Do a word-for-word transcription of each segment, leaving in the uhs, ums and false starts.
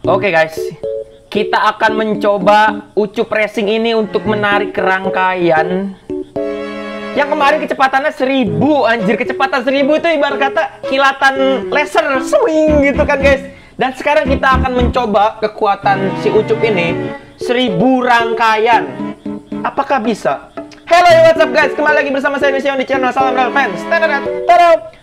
Oke guys, kita akan mencoba Ucup Racing ini untuk menarik rangkaian yang kemarin kecepatannya seribu. Anjir, kecepatan seribu itu ibarat kata kilatan laser swing gitu kan guys. Dan sekarang kita akan mencoba kekuatan si Ucup ini seribu rangkaian. Apakah bisa? Hello, what's up guys, kembali lagi bersama saya Sion di channel Salam Real Fans. Tada-tada.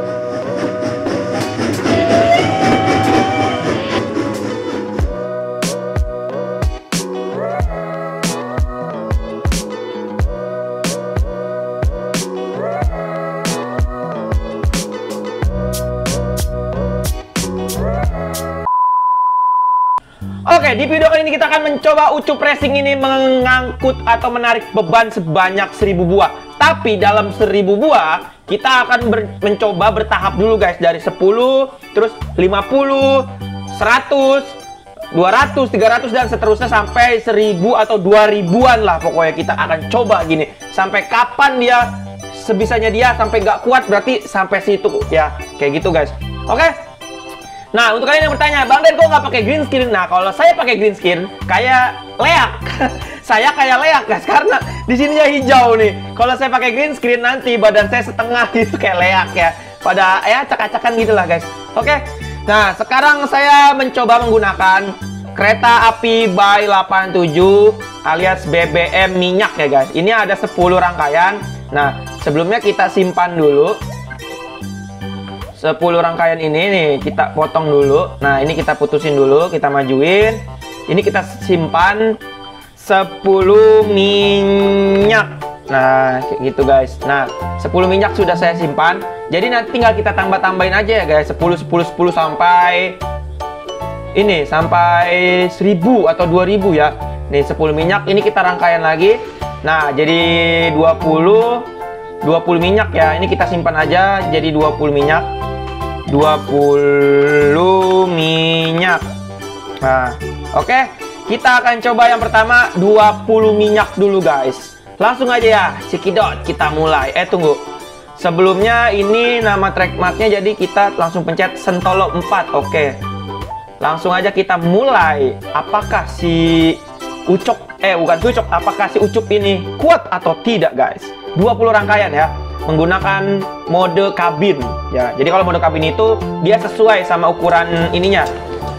Oke, di video kali ini kita akan mencoba Ucup Racing ini mengangkut atau menarik beban sebanyak seribu buah. Tapi dalam seribu buah, kita akan ber mencoba bertahap dulu guys. Dari sepuluh, terus lima puluh, seratus, dua ratus, tiga ratus, dan seterusnya sampai seribu atau dua ribuan lah. Pokoknya kita akan coba gini. Sampai kapan dia, sebisanya dia, sampai nggak kuat berarti sampai situ ya. Kayak gitu guys. Oke. Nah, untuk kalian yang bertanya, Bang Den kok nggak pakai green screen? Nah, kalau saya pakai green screen, kayak leak. Saya kayak leak, guys, karena di sininya hijau nih. Kalau saya pakai green screen nanti badan saya setengah gitu kayak leak ya. Pada ya acak-acakan gitulah, guys. Oke. Nah, sekarang saya mencoba menggunakan kereta api Bay delapan tujuh alias B B M minyak ya, guys. Ini ada sepuluh rangkaian. Nah, sebelumnya kita simpan dulu. sepuluh rangkaian ini nih kita potong dulu. Nah, ini kita putusin dulu, kita majuin. Ini kita simpan sepuluh minyak. Nah, kayak gitu guys. Nah, sepuluh minyak sudah saya simpan. Jadi nanti tinggal kita tambah-tambahin aja ya guys. sepuluh, sepuluh, sepuluh sampai ini sampai seribu atau dua ribu ya. Nih sepuluh minyak, ini kita rangkaian lagi. Nah, jadi dua puluh dua puluh minyak ya. Ini kita simpan aja jadi dua puluh minyak. dua puluh minyak. Nah, oke. Okay. Kita akan coba yang pertama dua puluh minyak dulu, guys. Langsung aja ya, Cikidot, kita mulai. Eh, tunggu. Sebelumnya ini nama trackmarknya, jadi kita langsung pencet Sentolo empat. Oke. Okay. Langsung aja kita mulai. Apakah si Ucup, eh bukan Ucup, apakah si Ucup ini kuat atau tidak, guys? dua puluh rangkaian ya. Menggunakan mode kabin ya. Jadi kalau mode kabin itu dia sesuai sama ukuran ininya.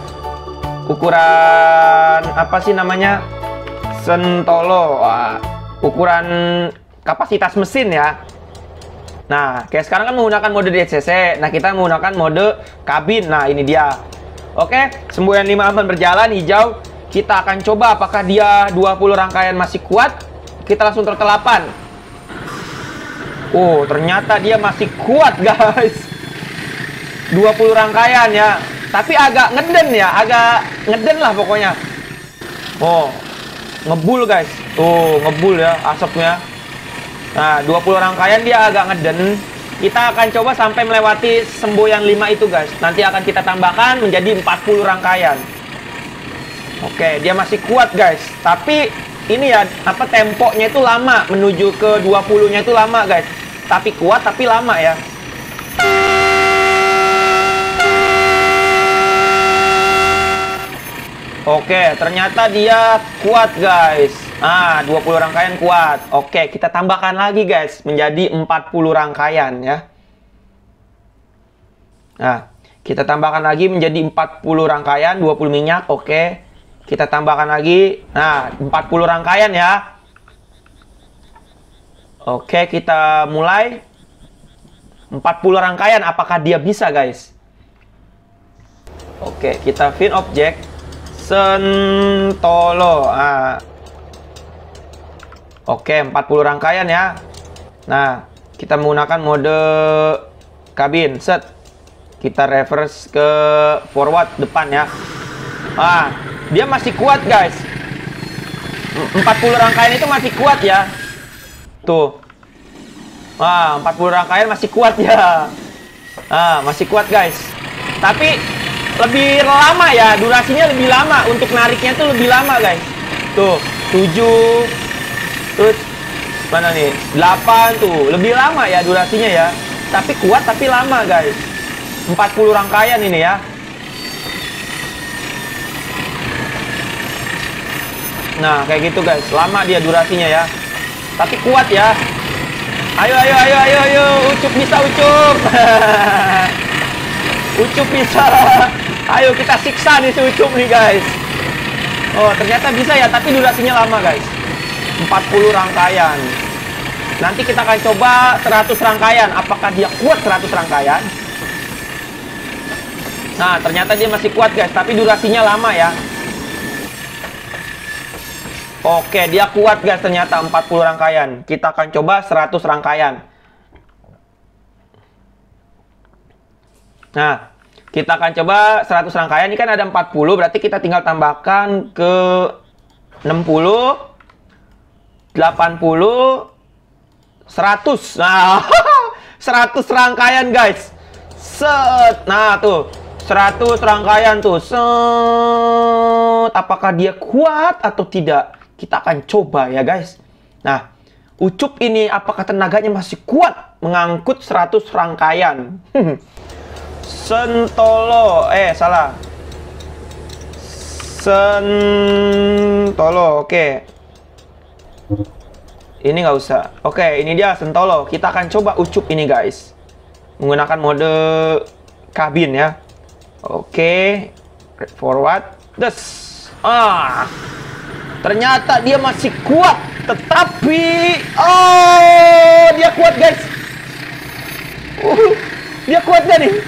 Ukuran apa sih namanya? Sentolo. Wah, ukuran kapasitas mesin ya. Nah, kayak sekarang kan menggunakan mode D C C. Nah, kita menggunakan mode kabin. Nah, ini dia. Oke, semboyan lima aman berjalan hijau. Kita akan coba apakah dia dua puluh rangkaian masih kuat. Kita langsung throttle delapan. Oh, ternyata dia masih kuat, guys. dua puluh rangkaian ya. Tapi agak ngeden ya, agak ngeden lah pokoknya. Oh, ngebul, guys. Tuh, ngebul ya asapnya. Nah, dua puluh rangkaian dia agak ngeden. Kita akan coba sampai melewati semboyan lima itu, guys. Nanti akan kita tambahkan menjadi empat puluh rangkaian. Oke, dia masih kuat, guys. Tapi ini ya, apa temponya itu lama, menuju ke dua puluh-nya itu lama, guys. Tapi kuat, tapi lama ya. Oke, ternyata dia kuat, guys. Ah, dua puluh rangkaian kuat. Oke, kita tambahkan lagi, guys, menjadi empat puluh rangkaian ya. Nah, kita tambahkan lagi menjadi empat puluh rangkaian, dua puluh minyak. Oke. Kita tambahkan lagi. Nah, empat puluh rangkaian ya. Oke, kita mulai. empat puluh rangkaian. Apakah dia bisa, guys? Oke, kita fin object. Sentolo. Nah. Oke, empat puluh rangkaian ya. Nah, kita menggunakan mode kabin. Set. Kita reverse ke forward depan ya. Ah, dia masih kuat, guys. empat puluh rangkaian itu masih kuat ya. Tuh. Wah, empat puluh rangkaian masih kuat ya. Ah, masih kuat, guys. Tapi lebih lama ya, durasinya lebih lama. Untuk nariknya tuh lebih lama, guys. Tuh, tujuh. Terus mana nih? delapan tuh. Lebih lama ya durasinya ya. Tapi kuat tapi lama, guys. empat puluh rangkaian ini ya. Nah, kayak gitu guys. Lama dia durasinya ya. Tapi kuat ya. Ayo, ayo, ayo, ayo, ayo. Ucup bisa, Ucup. Ucup bisa. Ayo kita siksa nih si Ucup nih guys. Oh, ternyata bisa ya. Tapi durasinya lama guys. empat puluh rangkaian. Nanti kita akan coba seratus rangkaian. Apakah dia kuat seratus rangkaian? Nah, ternyata dia masih kuat guys. Tapi durasinya lama ya. Oke, dia kuat guys ternyata empat puluh rangkaian. Kita akan coba seratus rangkaian. Nah, kita akan coba seratus rangkaian. Ini kan ada empat puluh, berarti kita tinggal tambahkan ke enam puluh, delapan puluh, seratus. Nah, seratus rangkaian guys. Set. Nah, tuh. seratus rangkaian tuh. Set. Apakah dia kuat atau tidak? Kita akan coba ya guys. Nah, Ucup ini apakah tenaganya masih kuat mengangkut seratus rangkaian? Sentolo. Eh, salah. Sentolo. Oke. Ini nggak usah. Oke, ini dia Sentolo. Kita akan coba Ucup ini guys. Menggunakan mode kabin ya. Oke. Forward. Des. Ah. Ternyata dia masih kuat, tetapi oh, dia kuat guys. Uh, dia kuat gak nih?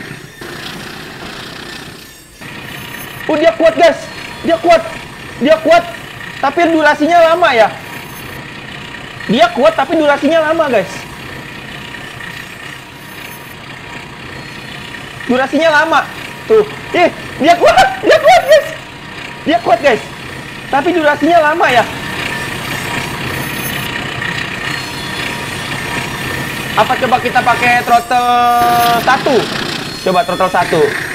Uh, dia kuat guys. Dia kuat. Dia kuat. Tapi durasinya lama ya. Dia kuat tapi durasinya lama guys. Durasinya lama. Tuh. Ih, dia kuat. Dia kuat guys. Dia kuat guys. Tapi durasinya lama ya. Apa coba kita pakai throttle satu? Coba throttle satu.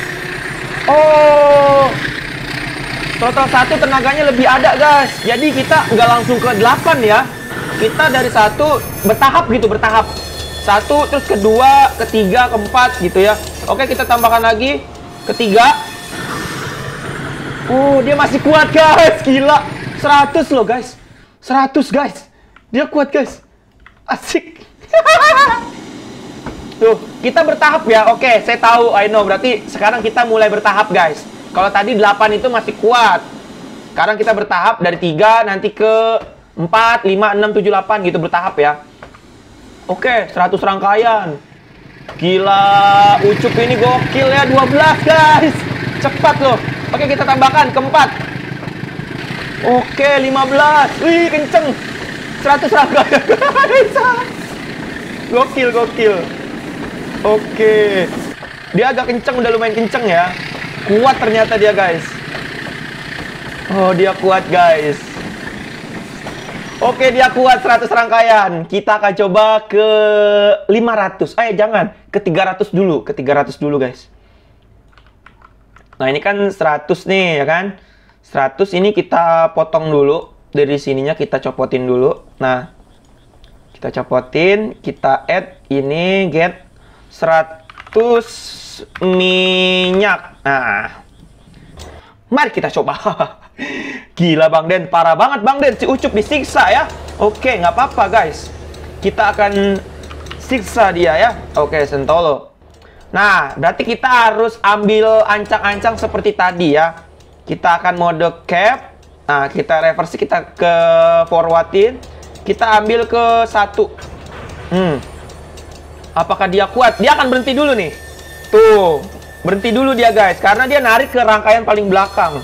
Oh, throttle satu tenaganya lebih ada guys. Jadi kita nggak langsung ke delapan ya. Kita dari satu bertahap gitu, bertahap. Satu, terus kedua, ketiga, keempat gitu ya. Oke, kita tambahkan lagi ketiga. Oh, dia masih kuat guys. Gila. seratus loh guys. seratus guys. Dia kuat guys. Asik. Tuh, kita bertahap ya. Oke, saya tahu. I know. Berarti sekarang kita mulai bertahap guys. Kalau tadi delapan itu masih kuat. Sekarang kita bertahap dari tiga nanti ke empat, lima, enam, tujuh, delapan gitu bertahap ya. Oke, seratus rangkaian. Gila. Ucup ini gokil ya. dua belas guys. Cepat loh. Oke, kita tambahkan keempat. Oke, lima belas. Wih, kenceng. seratus rangkaian. Gokil, gokil. Oke. Dia agak kenceng, udah lumayan kenceng ya. Kuat ternyata dia, guys. Oh, dia kuat, guys. Oke, dia kuat seratus rangkaian. Kita akan coba ke lima ratus. Eh, jangan. Ke tiga ratus dulu. Ke tiga ratus dulu, guys. Nah, ini kan seratus nih, ya kan? seratus ini kita potong dulu. Dari sininya kita copotin dulu. Nah, kita copotin. Kita add ini, get seratus minyak. Nah, mari kita coba. Gila, Bang Den. Parah banget, Bang Den. Si Ucup disiksa, ya. Oke, nggak apa-apa, guys. Kita akan siksa dia, ya. Oke, Sentolo. Nah, berarti kita harus ambil ancang-ancang seperti tadi ya. Kita akan mode cap. Nah, kita reverse, kita ke forwardin. Kita ambil ke satu. Hmm. Apakah dia kuat? Dia akan berhenti dulu nih. Tuh, berhenti dulu dia guys. Karena dia narik ke rangkaian paling belakang.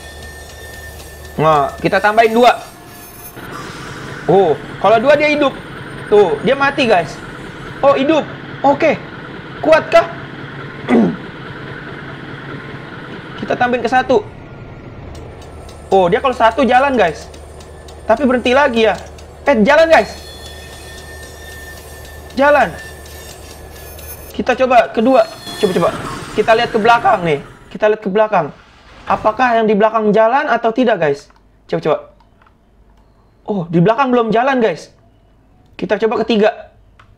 Nah, kita tambahin dua. Oh, kalau dua dia hidup. Tuh, dia mati guys. Oh, hidup. Oke. Kuatkah? Kita tambahin ke satu. Oh, dia kalau satu jalan guys. Tapi berhenti lagi ya. Eh, jalan guys. Jalan. Kita coba kedua. Coba-coba. Kita lihat ke belakang nih. Kita lihat ke belakang. Apakah yang di belakang jalan atau tidak guys? Coba-coba. Oh, di belakang belum jalan guys. Kita coba ketiga.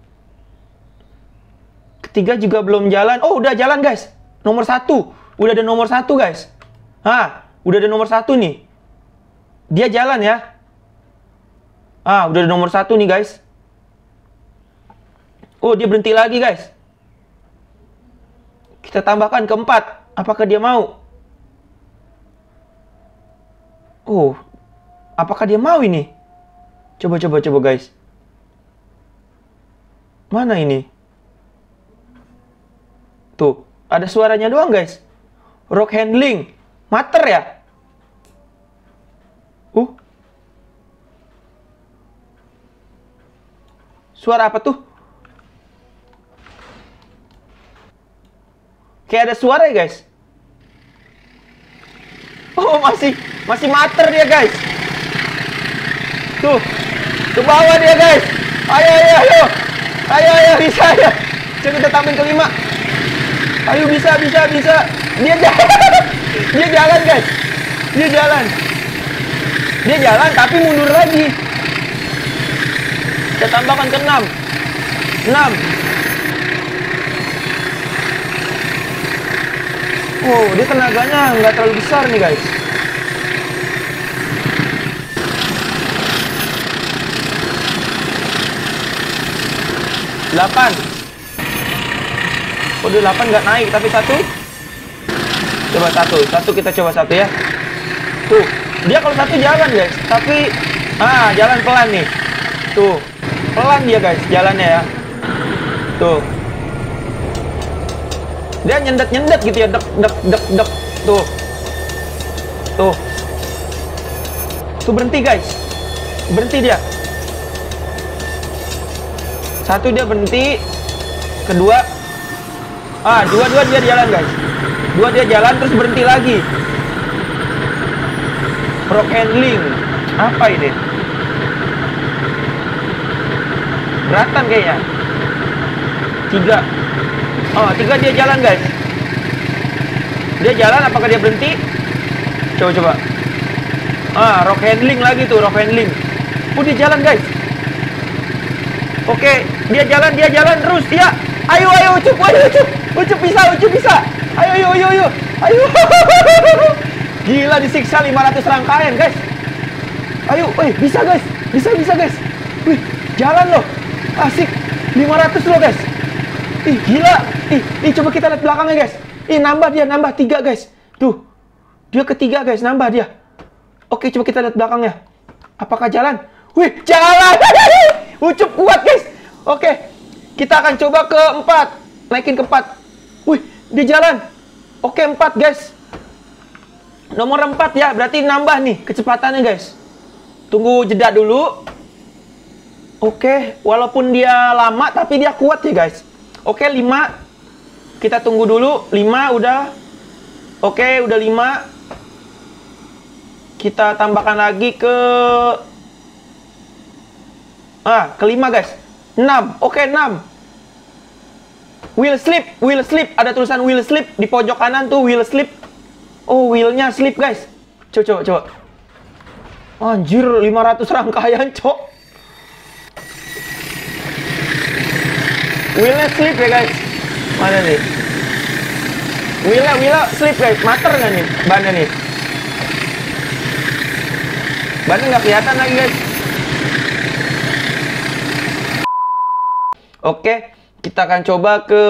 Ketiga juga belum jalan. Oh, udah jalan guys. Nomor satu. Udah ada nomor satu guys. Hah, udah ada nomor satu nih. Dia jalan ya. Ah, udah nomor satu nih guys. Oh, dia berhenti lagi guys. Kita tambahkan keempat. Apakah dia mau? Oh, apakah dia mau ini? Coba, coba, coba guys. Mana ini? Tuh, ada suaranya doang guys. Rock handling. Mater ya? Uh. Suara apa tuh? Kayak ada suara ya guys. Oh, masih masih mater dia guys. Tuh, ke bawah dia guys. Ayo, ayo, ayo. Ayo, ayo, bisa ya. Coba kita tambahin kelima. Ayo, bisa, bisa, bisa. Dia jalan. Dia jalan guys. Dia jalan. Dia jalan tapi mundur lagi. Kita tambahkan ke enam. enam. Oh, dia tenaganya nggak terlalu besar nih guys. delapan. Oh, delapan nggak naik, tapi satu. Coba satu. Satu kita coba satu ya. Tuh, dia kalau satu jalan guys. Tapi, ah, jalan pelan nih. Tuh, pelan dia guys, jalannya ya. Tuh. Dia nyendet-nyendet gitu ya, dek, dek, dek, dek. Tuh. Tuh. Tuh, berhenti guys. Berhenti dia. Satu dia berhenti. Kedua. Ah, dua-dua dia jalan guys. Dua dia jalan terus berhenti lagi. Rock handling. Apa ini? Beratan kayaknya. Tiga. Oh, tiga dia jalan guys. Dia jalan, apakah dia berhenti? Coba-coba. Ah, rock handling lagi tuh, rock handling. Oh, dia jalan guys. Oke, dia jalan, dia jalan terus. Ya, ayo, ayo, ucup, ayo, ucup. Ucup bisa, ucup bisa. Ayo, ayo, ayo, ayo. Ayo. Gila, disiksa lima ratus rangkaian guys. Ayo, eh, bisa guys. Bisa, bisa guys. Wih, jalan loh. Asik. lima ratus loh guys. Ih, gila. Ih, ih, coba kita lihat belakangnya guys. Ih, nambah dia, nambah tiga guys. Tuh. Dia ketiga guys, nambah dia. Oke, coba kita lihat belakangnya. Apakah jalan? Wih, jalan. Ucup kuat guys. Oke. Kita akan coba ke empat. Naikin ke empat. Wih, dia jalan. Oke, empat guys. Nomor empat ya, berarti nambah nih kecepatannya guys. Tunggu jeda dulu. Oke, walaupun dia lama tapi dia kuat ya guys. Oke, lima. Kita tunggu dulu. lima udah. Oke, udah lima. Kita tambahkan lagi ke Ah, kelima guys. enam. Oke, enam. Wheel slip, wheel slip. Ada tulisan wheel slip di pojok kanan tuh, wheel slip. Oh, wheelnya slip guys. Coba, coba, coba. Anjir, lima ratus rangkaian, cok. Wheelnya slip ya guys. Mana nih? Wheelnya, wheelnya slip guys. Mater nggak nih bannya nih? Bannya nggak kelihatan lagi guys. Oke, kita akan coba ke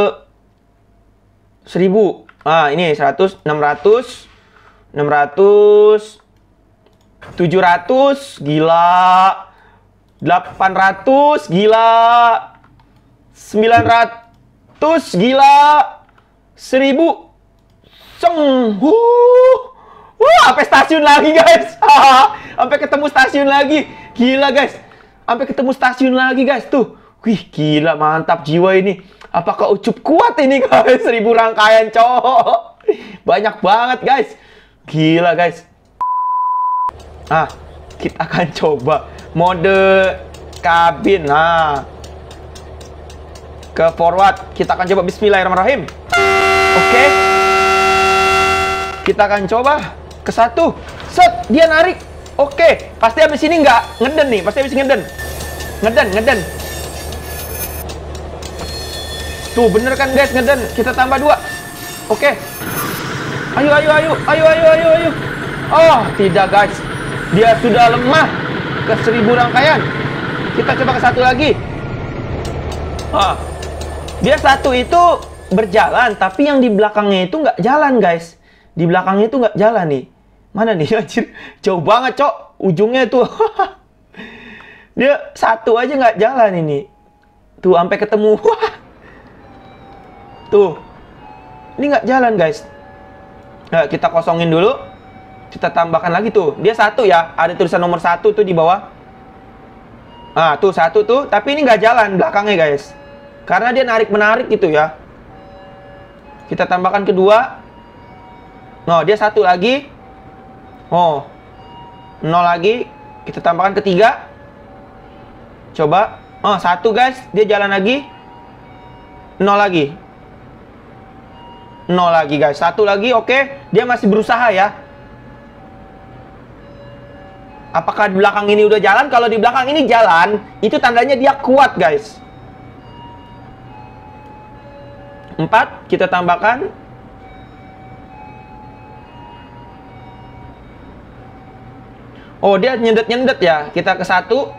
seribu. Ah, ini seratus, enam ratus, enam ratus, tujuh ratus, gila. delapan ratus, gila. sembilan ratus, gila. seribu. Seng. Wuh. Wah, sampai stasiun lagi, guys. Sampai ketemu stasiun lagi. Gila, guys. Sampai ketemu stasiun lagi, guys. Tuh. Wih, gila, mantap jiwa ini. Apakah Ucup kuat ini, guys? Seribu rangkaian, cowok. Banyak banget, guys. Gila, guys. Ah, kita akan coba mode kabin. Nah, ke forward. Kita akan coba bismillahirrahmanirrahim. Oke. Kita akan coba ke satu. Set, dia narik. Oke, pasti habis ini nggak ngeden nih. Pasti habis ngeden. Ngeden, ngeden. Tuh, bener kan guys, ngeden. Kita tambah dua. Oke. Ayo, ayo, ayo. Ayo, ayo, ayo, ayo. Oh, tidak guys. Dia sudah lemah. ke seribu rangkaian. Kita coba ke satu lagi. Ah, dia satu itu berjalan, tapi yang di belakangnya itu nggak jalan, guys. Di belakangnya itu nggak jalan nih. Mana nih? Anjir, jauh banget, Cok. Ujungnya tuh. Dia satu aja nggak jalan ini. Tuh, sampai ketemu. Tuh. Ini nggak jalan, guys. Nah, kita kosongin dulu. Kita tambahkan lagi tuh. Dia satu ya. Ada tulisan nomor satu tuh di bawah. Nah, tuh satu tuh. Tapi ini nggak jalan belakangnya, guys. Karena dia narik-menarik gitu ya. Kita tambahkan kedua. Oh, dia satu lagi. Oh, nol lagi. Kita tambahkan ketiga. Coba. Oh, satu, guys. Dia jalan lagi. Nol lagi. Nol lagi, guys. Satu lagi, oke. Dia masih berusaha ya. Apakah di belakang ini udah jalan? Kalau di belakang ini jalan, itu tandanya dia kuat, guys. Empat, kita tambahkan. Oh, dia nyendet-nyendet ya. Kita ke satu.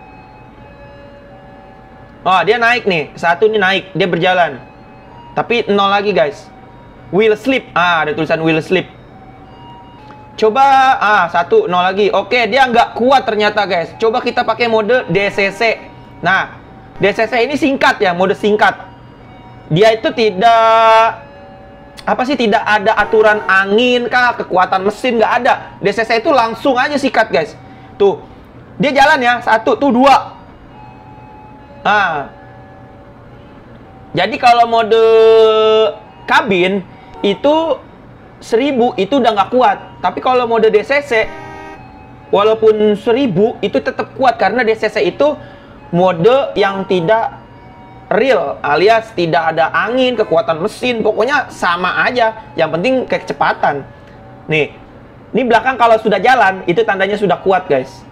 Oh, dia naik nih. Satu ini naik. Dia berjalan. Tapi nol lagi, guys. Will slip. Ah, ada tulisan will slip. Coba, ah, satu, nol lagi. Oke, dia nggak kuat ternyata, guys. Coba kita pakai mode D C C. Nah, D C C ini singkat ya, mode singkat. Dia itu tidak, apa sih, tidak ada aturan angin kah, kekuatan mesin, nggak ada. D C C itu langsung aja sikat, guys. Tuh, dia jalan ya, satu, tuh, dua. Nah, jadi kalau mode kabin itu seribu itu udah nggak kuat. Tapi kalau mode D C C, walaupun seribu itu tetap kuat karena D C C itu mode yang tidak real, alias tidak ada angin, kekuatan mesin, pokoknya sama aja. Yang penting kecepatan. Nih, ini belakang kalau sudah jalan itu tandanya sudah kuat, guys.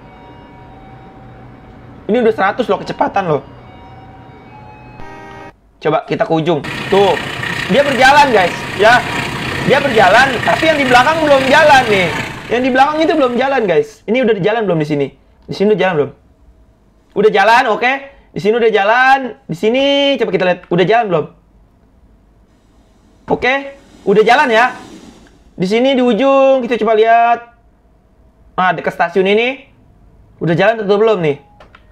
Ini udah seratus loh kecepatan loh. Coba kita ke ujung. Tuh, dia berjalan, guys. Ya. Dia berjalan, tapi yang di belakang belum jalan nih. Yang di belakang itu belum jalan, guys. Ini udah jalan belum di sini? Di sini udah jalan belum? Udah jalan, oke. Okay. Di sini udah jalan. Di sini coba kita lihat, udah jalan belum? Oke, okay. Udah jalan ya. Di sini di ujung kita coba lihat. Ah, dekat stasiun ini. Udah jalan atau belum nih?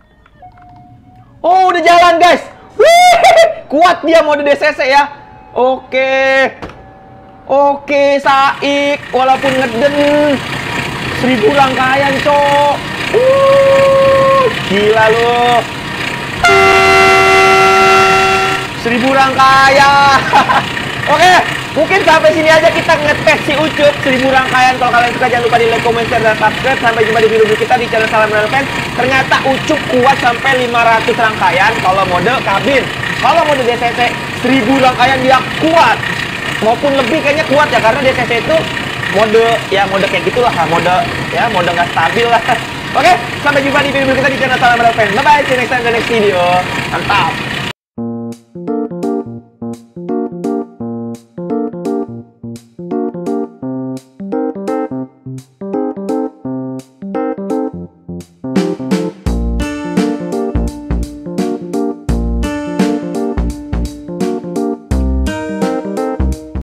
Oh, udah jalan, guys. Wih, kuat dia mode D C C ya. Oke. Okay. Oke, Saik, walaupun ngeden seribu rangkaian, cok. Uh, gila lu. Seribu rangkaian. Oke, mungkin sampai sini aja kita ngetes si Ucup seribu rangkaian. Kalau kalian suka jangan lupa di like, comment, share, dan subscribe. Sampai jumpa di video kita di channel Salam Menara Fans. Ternyata Ucup kuat sampai lima ratus rangkaian kalau mode kabin. Kalau mode D C C seribu rangkaian dia kuat. Maupun lebih kayaknya kuat ya, karena D C C itu mode ya mode kayak gitulah, mode ya mode nggak stabil lah. Oke, sampai jumpa di video kita di channel Salam Menara Fans. Bye bye, see you next time, the next video. Mantap.